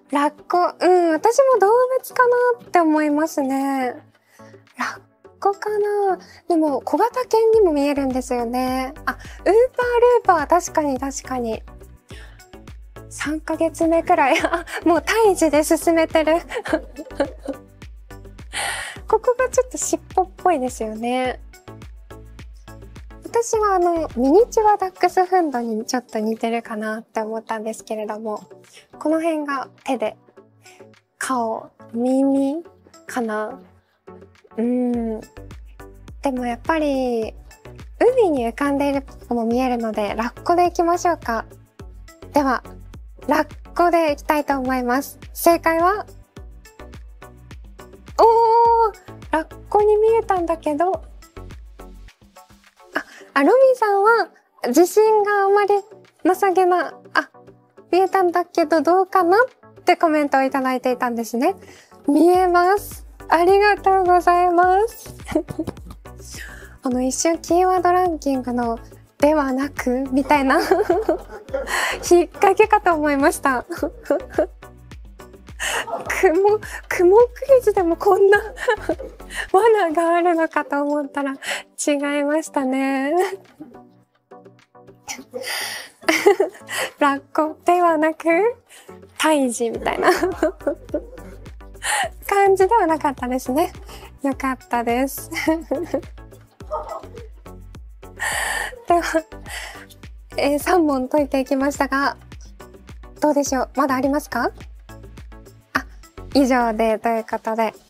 ラッコ、私も動物かなって思いますね。ラッコかな。でも、小型犬にも見えるんですよね。あ、ウーパールーパー、確かに確かに。3ヶ月目くらい。あ、もう胎児で進めてる。ここがちょっと尻尾っぽいですよね。私はミニチュアダックスフンドにちょっと似てるかなって思ったんですけれども、この辺が手で、顔、耳かな。でもやっぱり、海に浮かんでいるのも見えるので、ラッコでいきましょうか。では、ラッコでいきたいと思います。正解は、ラッコに見えたんだけど、ロミさんは自信があまりなさげな、見えたんだけどどうかなってコメントをいただいていたんですね。見えます。ありがとうございます。一瞬キーワードランキングのではなくみたいな引っ掛けかと思いました。雲クイズでもこんな罠があるのかと思ったら違いましたね。ラッコではなく胎児みたいな感じではなかったですね。よかったです。では、3問解いていきましたが、どうでしょう？まだありますか？以上でということで。